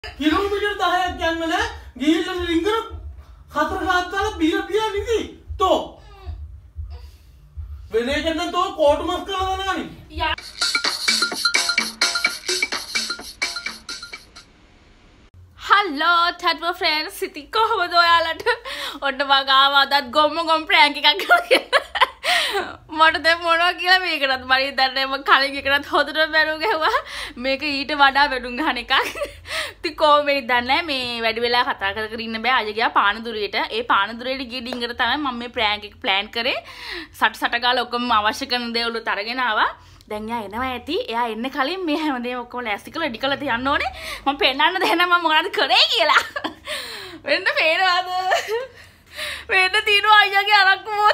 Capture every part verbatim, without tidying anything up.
Kilometre දහයක් යන්න නෑ. ගිහිල්ලා රින්ගර හතර ගාත්තාලා බීලා බීලා නිදි. තෝ. වෙන එකෙන් නම් තෝ කෝටු මස් කරලා දානගනි. යා. Hello, Tadwa friends. Siti කොහොමද ඔයාලට? ඔන්න මම ආවා අදත් ගොම්ම ගොම් prank එකක් කරගෙන. මට දැන් මොනවා කියලා මේකටත් මම දන්නේ මම කලින් එකටත් හොදට බැලු ගැහුවා. මේක ඊට වඩා බැලුම් ගහන එකක්. ඉතින් කොහොම වෙයිද දන්නේ මේ වැඩි වෙලා කතා කර කර ඉන්න බෑ. අය ගියා පානදුරියට. ඒ පානදුරියට ගිය ඩිංගර තමයි මම මේ prank එක plan කරේ. සට සට ගාලා ඔක්කොම අවශ්‍ය කරන දේවලුත් අරගෙන ආවා. දැන් යා එනවා ඇති. එයා එන්න කලින් මේ හැමදේම ඔක්කොම ලෑස්ති කරලා රෙඩි කරලා තියන්න ඕනේ. මම පෙන්නන්න දෙන්න මම මොනවද කරේ කියලා. වෙන්න පේනවාද? වෙන්න තියනවා අයියාගේ අරක්කු මොකද?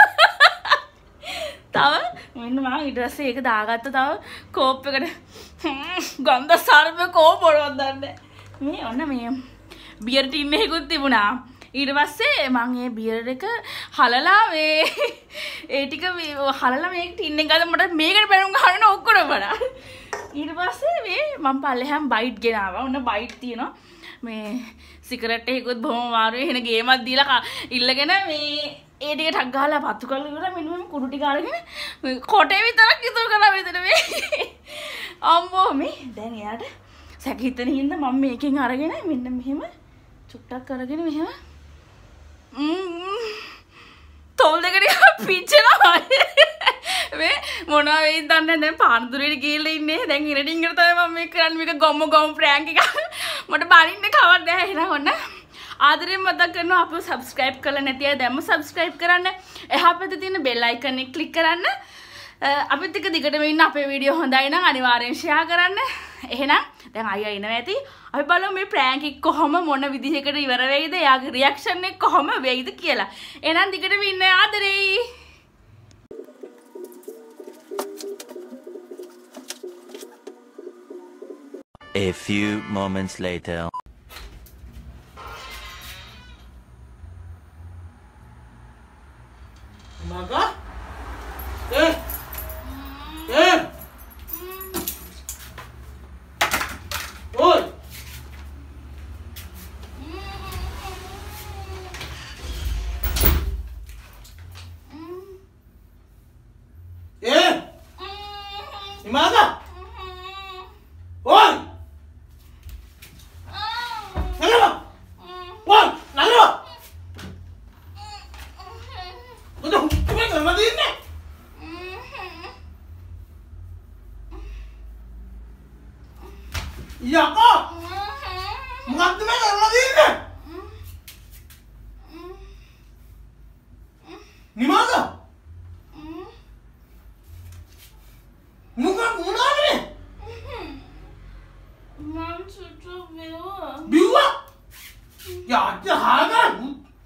තව මෙන්න මම ඊට පස්සේ ඒක දාගත්ත තව කෝප් එකට ගන්ධ සර්ප කෝප් වලවත් දන්නේ. මේ ඔන්න මේ බියර් ටින් එකකුත් තිබුණා. ඊට පස්සේ මම මේ බියර් එක හලලා මේ ඒ ටික මේ හලලා මේ ටින් එක ගාලා මට මේකට බැලුම් ගන්න ඔක්කොම වඩා. ඊට පස්සේ මේ මම පල්ලෙහාම බයිට් ගෙනාවා. ඔන්න බයිට් තියෙනවා. මේ සිගරට් එකකුත් බොහොම මාරුවේ එන ගේමක් දීලා ඉල්ලගෙන මේ ඒ ටික ටක් ගහලා පත්තු කරලා ඉවරලා මෙන්න මේ කුඩු ටික අරගෙන කොටේ විතරක් ඉතුරු කරලා මෙතන මේ අම්මෝ මේ දැන් එයාට සැක හිතෙන හින්දා මම මේකෙන් අරගෙන මෙන්න මෙහෙම චුට්ටක් කරගෙන මෙහෙම තෝල් දෙකට පිච්චෙනවා මේ මොනවා වෙයිද දන්නේ දැන් පානදුරේට ගිහලා ඉන්නේ දැන් ඉරඩින්ගර තමයි මම මේක කරන්නේ මේක ගොම්ම ගොම් ප්‍රෑන්ක් එක මට බලින්න කවන්න නැහැ එහෙනම් ඔන්න ආදරෙන් මතක් කරනවා අපව subscribe කරලා නැති අය දැම්ම subscribe කරන්න එහා පැත්තේ තියෙන bell icon එක click කරන්න අපිත් එක්ක දිගටම ඉන්න අපේ වීඩියෝ හොඳයි නම් අනිවාර්යෙන් share කරන්න එහෙනම් දැන් අයියා එනවා ඇති අපි බලමු මේ prank එක කොහොම මොන විදිහකට ඉවර වෙයිද එයාගේ reaction එක කොහොම වෙයිද කියලා එහෙනම් දිගටම ඉන්න ආදරේ A few moments later. Maga? Eh? Eh? Oi! Eh? Maga? Oi! Nagaba! Oi! Nagaba! Udah, cuma sama ini. Iya kok. Mengantuk mana sama ini? Ni mana? Muka mana ni? Mam sudah biwa. Biwa? Ya, jangan.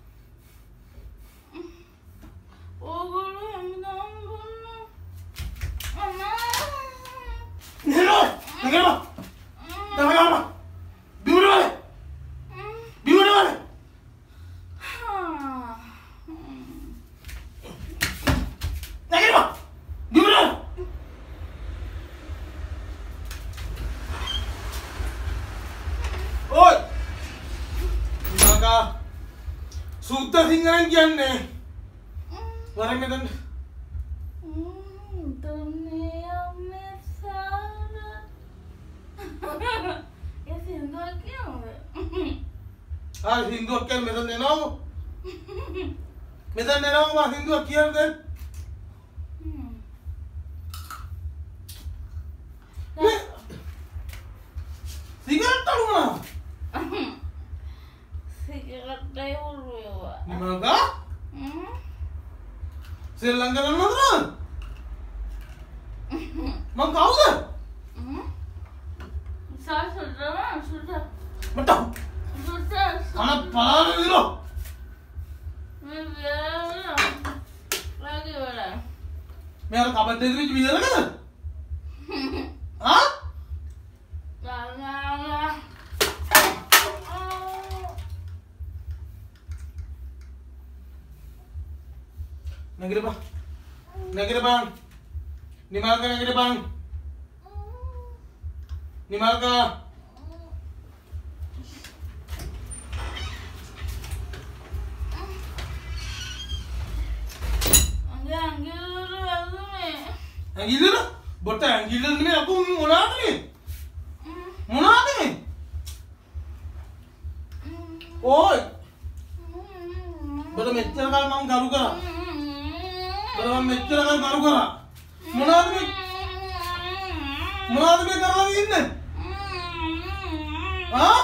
Nero, Nero, dah apa? Biru mana? Biru mana? Nero, biru mana? Oi, maka sudah tinggalan kian nih. Warang medan. Ah, Hindu akal medan dena ho. Medan dena ho, wah Hindu akal den. Sigaret tahu mana? Sigaret tahu ya. Mana? Sri Lanka dan mana? Mang kau dah? Saya sudah, sudah. Betul. Sudah. Mana pahala ni lo? Lagi mana? Mereka kabar dari tu biar kan? Hah? Jangan. Negeri bang, negeri bang, ni mana kan negeri bang? Ni mana kan? ඇඟිල්ලද? බොට ඇඟිල්ලද නේ අකු මොනවාද මේ? මොනවාද මේ? ඕයි. බොට මෙච්චර කල් මම ගරු කරා. බොට මම මෙච්චර කල් ගරු කරා. මොනවාද මේ? මොනවාද මේ කරලා ඉන්නේ? ආ?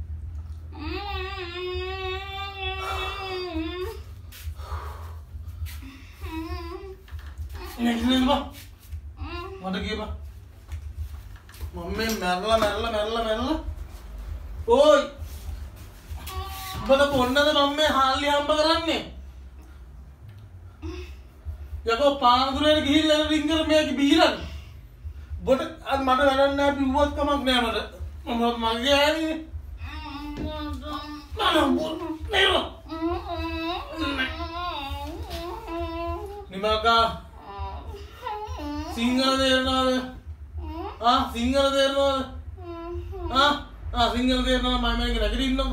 නැගිටින්න බා. මට කියපන්. මම මේ මැරලා මැරලා මැරලා මැරලා. ඕයි. ඔබට කොන්නද මම මේ හාල්ලි හම්බ කරන්නේ? යකෝ පාන්දුරේට ගිහිල්ලා රින්ගර මේක බීලා. ඔබට අද මට වැඩක් නැහැ පිව්වත් කමක් නැහැ මට. මම මගේ ඈනේ. මම බොල් නේද? නිමාකා සිංහල තේරෙනවද? ආ සිංහල තේරෙනවද? ආ ආ සිංහල තේරෙනවද මම මේක නැගිටින්නකො.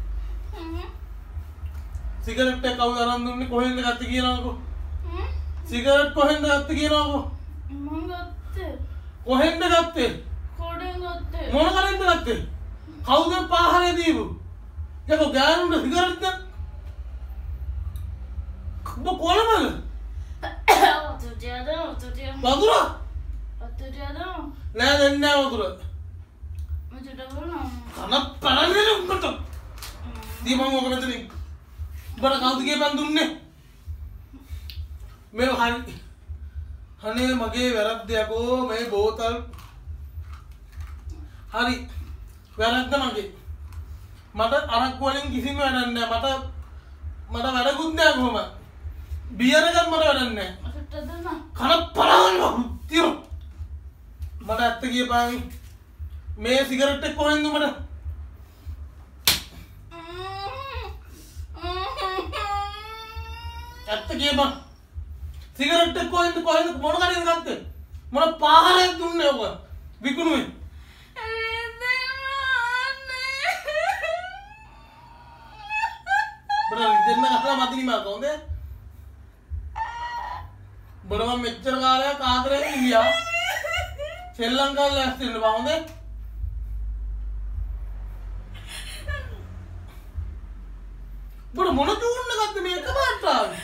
සිගරට් එක කවුද අරන් දුන්නේ කොහෙන්ද ගත්තේ කියනකො. සිගරට් කොහෙන්ද ගත්තේ කියනකො. මම ගත්තේ. කොහෙන්ද ගත්තේ? කොඩෙන් ගත්තේ. මොන කරෙන්ද ගත්තේ? කවුද පාහරේ දීපු? යකෝ ගෑනුන්ට සිගරට් එක ඔබ කොළමද? ඔතටියද ඔතටිය. වතුර? ඔතටියද? නෑ දෙන්නේ නෑ වතුර. මචට බලන්න. කන පළන්නේ උඹට. දී මම ඔක මෙතනින්. උඹට කවුද කියපන් දුන්නේ? මේ හරි. අනේ මගේ වැරද්ද යකෝ මේ බෝතල්. හරි. වැරද්ද මගේ. මට අරක්කු වලින් කිසිම වැඩක් නෑ. මට මට වැඩකුත් නෑ කොහොම. බියර් එකක් මට වැඩක් නෑ. කන පළවන්න තියෝ. මට ඇත්ත කියපන්. මේ සිගරට් එක කොහෙන්ද උඹට? ඇත්ත කියපන්. සිගරට් එක කොහෙන්ද කොහෙන්ද මොන කඩේද ගත්තේ? මොන පාහරයක් දුන්නේ ඔබ? විකුණුවේ. බර දෙන්න ගහලා මදිනි මා කොහොමද? බර මම මෙච්චර කාලයක් ආදරයෙන් ගියා. ශ්‍රී ලංකාවේ ඇස්තින්න බා හොඳේ. බර මොන දුන්න ගත්තේ මේ එක පාට ආවේ?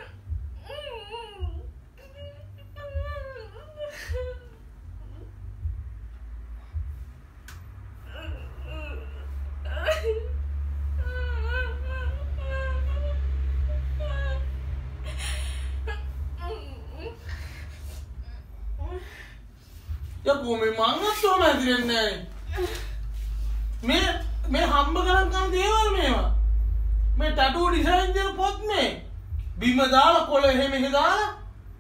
යකෝ මේ මංගත් තෝම ඇදිරෙන්නේ නැහැ. මේ මේ හම්බ කරන් ගන්න දේවල් මේවා. මේ ටැටූ ඩිසයින් දෙන පොත් මේ. බිම දාලා කොළ එහෙ මෙහෙ දාලා.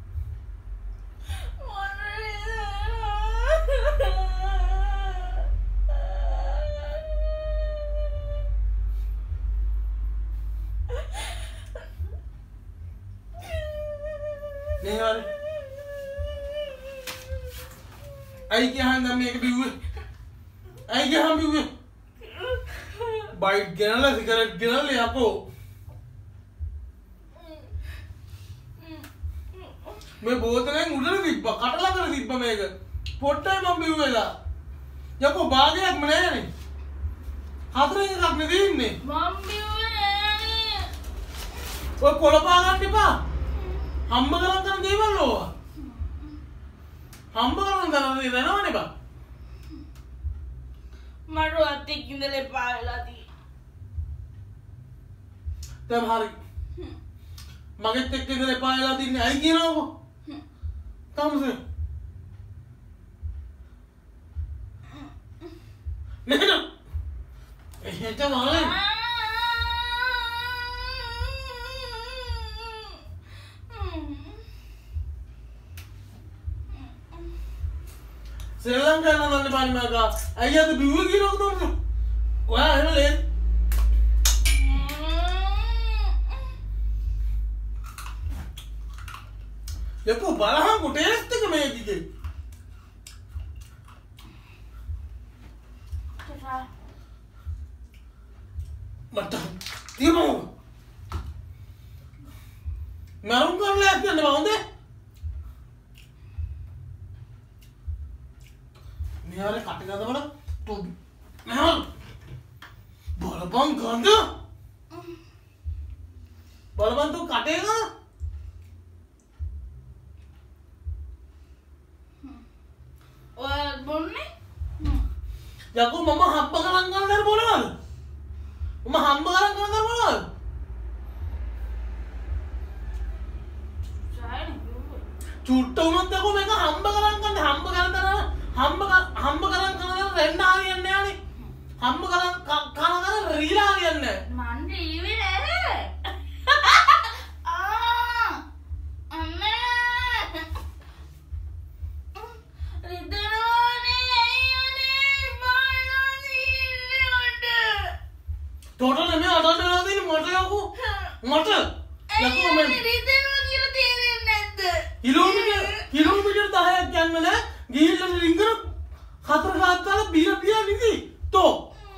නේ වල आई क्या हाँ दम एक भी हुए आई क्या हम भी हुए बाइट गिनला सिगरेट गिनला आपको मैं बोलते नहीं मुझे दिब्बा कटला कर दिब्बा में एक पोट्टा ही मम भी हुए था जब वो बागे एक मने नहीं हाथरे के काटने दी इनने मम भी हुए वो कोलपा आकर टिपा हम बगल अंदर देवल लो හම්බ කරන් දරන්නේ දැනවනේ බා මට අතේ කිඳලේ පාවෙලා දී දැන් හරි මගෙත් එක්ක ඉඳලා පාවෙලා තින්නේ අයි කියනකො තමසේ නේද එහෙට මොලේ ශ්‍රී ලංකාවේ නම් දන්නේ පානි මාකා අයියාද බිව්ව කියනකො තමයි ඔයා එහෙම ලේ යකෝ බලහන් ටේස්ට් එක මේකේ මට තියමු මරුන් කරලා යන්න බෑ හොඳේ නේද බල තෝ නෑ බලපං ගඳ බලපං තෝ කටේ ගා ඔය බොන්නේ යකෝ මම හම්බ කරන් ගන්නද බොනවද මම හම්බ කරන් ගන්නද බොනවද චුට්ට වුණොත් යකෝ මේක හම්බ කරන් ගන්න හම්බ කරන් තරම හම්බ හම්බ කරන් කරන රෙන්න හරියන්නේ නෑනේ හම්බ කරන් කන කන රීලා හරියන්නේ නෑ මන් රීවේ නෑ ආ අම්මා රිදරෝනේ අයියෝනේ බානෝනේ ඉන්නේ උඩ තොට නෙමෙයි අතට වෙලා තියෙන්නේ මට යකෝ මට යකෝ මම රිදරෝ කියලා තේරෙන්නේ නැද්ද කිලෝමීටර් කිලෝමීටර් දහයක් යන්න නෑ ගිහිල්ලා රින්ගර හතර ගාත්තාල බීර බීර නිදි තෝ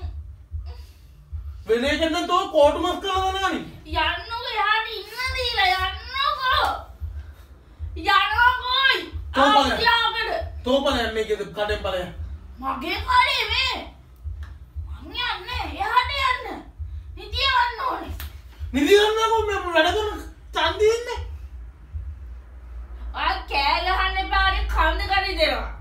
වෙන එකෙන් නම් තෝ කෝටු මස් කරලා දානගනි යන්නකෝ එහාට ඉන්න දීලා යන්නකෝ යන්නකෝයි තෝ බලන්න. ආත්‍යාකට තෝ බලන්න මේකේ කඩෙන් බලන්න මගේ කාලේ මේ මං යන්නේ එහාට යන්න නිදිය ගන්න ඕනේ නිදි ගන්නකො මම වැඩ කරන ඡන්දි ඉන්නේ ආ කෑ ගහන්න එපා අර කන්ද කරි දෙනවා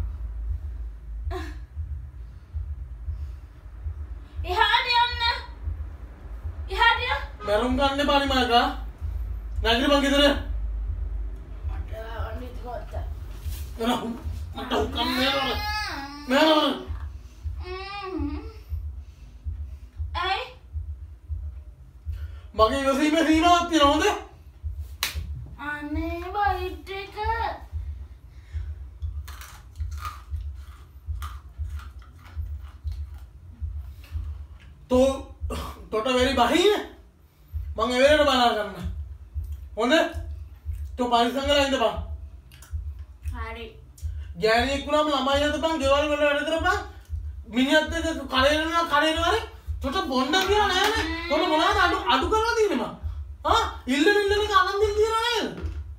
එහාට යන්න එහාට යන්න මරුම් ගන්න එපා නිමාකා නැගිට මං ගෙදර මට අනිත් කොට එනවා මට උකම් නේද නෑ ඇයි මගේ ඉවසීමේ සීමාවක් තියෙනවා හොඳ අනේ බයිට් එක තෝ තොට වෙරි බහින මං එවෙලට බලා ගන්න හොඳ තෝ පරිස්සම් කරලා ඉඳපන් හරි ගෑණියෙක් වුණාම ළමයි හදපන් ගෙවල් වල වැඩ කරපන් මිනිහත් එක්ක කඩේනවා කඩේනවා තොට බොන්න කියලා නෑනේ තොට මොනවද අඩු අඩු කරලා තියෙන්නේ මං ආ ඉල්ලන ඉල්ලන එක අනන් දෙන්න තියනවා නේද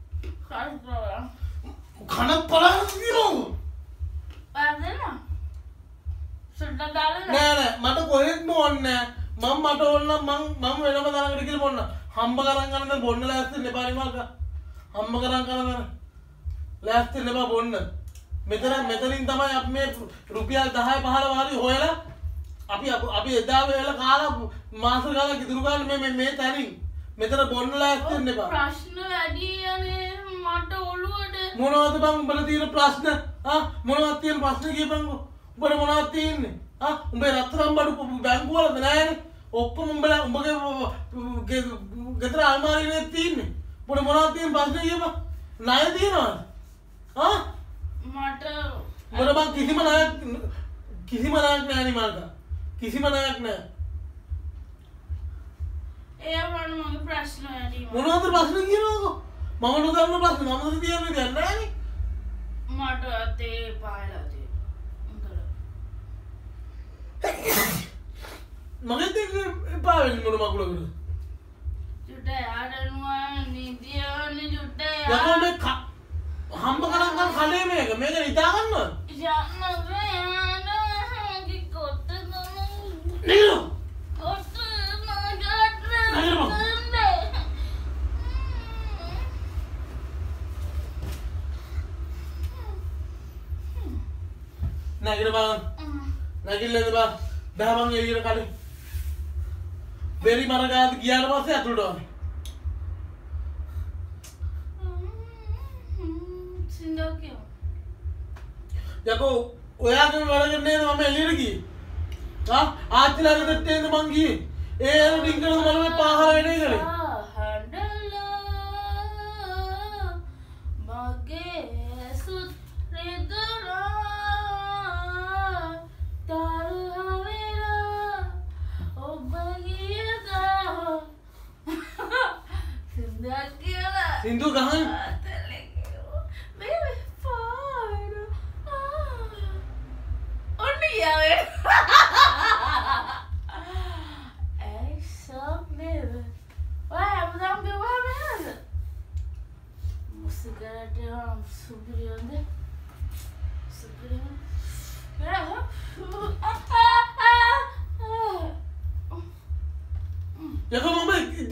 කන පලහන් දිනෝ පාදලා සුද්දා දාලා නෑ නෑ මට කොහෙත්ම ඕනේ නෑ මම මට ඕන නම් මං මම වෙනම තරකට කියලා බොන්න හම්බ කරන් ගන්න බොන්න ලෑස්ති වෙන්න එපා නිමාක හම්බ කරන් කරන ලෑස්ති වෙන්න එපා බොන්න මෙතන මෙතනින් තමයි අපි මේ රුපියල් දහය පහළොව හරි හොයලා අපි අපි එදා වෙලා කාලා මාස ගානක් ඉතුරු ගන්න මේ මේ මේ තැනින් මෙතන බොන්න ලෑස්ති වෙන්න එපා ප්‍රශ්න වැඩි යන්නේ මට ඔළුවට මොනවද බං උඹලා තියෙන ප්‍රශ්න ආ මොනවද තියෙන ප්‍රශ්න කියපන්කෝ උඹට මොනවද තියෙන්නේ ආ උඹේ රත්තරන් බඩු බැංකුව වලද නැහැනේ ඔක්කොම උඹලා උඹගේ ගෙදර අල්මාරියේ තියෙන්නේ උඹට මොනවද තියෙන ප්‍රශ්න කියපන් ණය තියනවද ආ මට උඹට බං කිසිම ණයක් කිසිම ණයක් නැහැ නේ මාල්ක කිසිම ණයක් නැහැ ඒ වань මගේ ප්‍රශ්න වැඩි මොනවද ප්‍රශ්න කියනවකෝ මම නොදන්න ප්‍රශ්න මම කියන්නේ දැන් නැහැනේ මට අතේ පායලා මගෙත් එපා වෙන්නේ මොන මකුලකටද චුට්ට යාඩනුවා නිදියෝනේ චුට්ට යකෝ මේ හම්බ කරන් ගන්න කඩේ මේක මේක හිතා ගන්නවද යන්නද යන්න කොත්ත තමයි නේද කොත්ත නැගිට බලන්න නැගිල්ලද බා බහමන් එළියට කලින් බෙරි මර ගාද ගියාට පස්සේ අතුලට වගේ සින්දෝකියෝ යකෝ ඔයාගේ වැඩ කරන්නේ මම එළියට ගියේ ආ ආච්චිලාගේ දෙට්ටේද මං ගියේ ඒ අර ඩිංගනද මම මේ පාහර වෙන්නේ කරේ හඬලා මගේ සුත් රෙදරා සින්දු ගහන්න baby fine only yawe ay sok baby why am I going to wear musika de am superior de superior yeah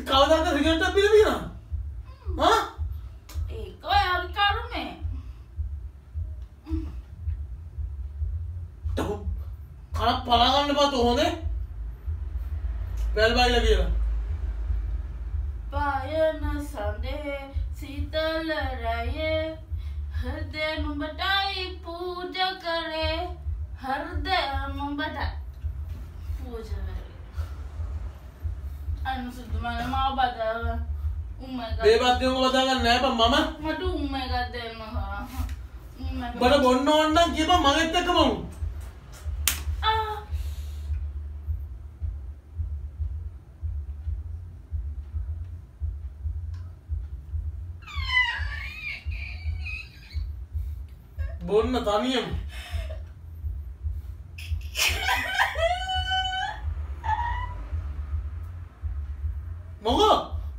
කවදාද සිගරට් එකක් බීලා තියෙනවා? හා? ඒක ඔය හරි කරුමේ. තව කන පලා ගන්න බා තෝ හොඳේ. බැල් බයිලා කියලා. පායන සඳේ සීතල රැයේ හෘදය නුඹටයි පූජා කරේ හෘදය නුඹට පූජා කරේ අන්න සුදු මම මාව බදාව උම්මා ගන්න බේබත් දෙන්න බදා ගන්න නෑ බං මම මට උම්මා එකක් දෙන්න හා උම්මා බඩ බොන්න ඕන නම් කියපන් මගෙත් එක්ක මම ආ බොන්න තනියම මොකෝ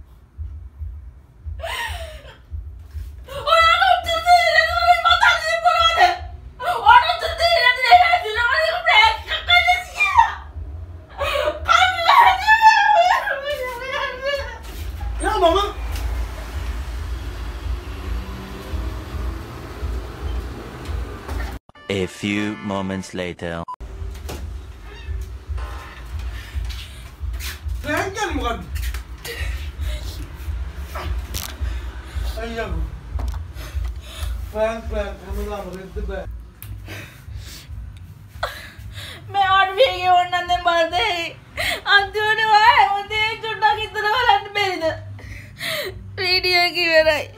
A few moments later. Prank kan bukan? Ayo. Prank prank kamu lah berhenti be. मैं और भी ये और नंदे मरते अंतिम ने वाह मुझे चुट्टा की तरह वाला बेरी वीडियो की मेरा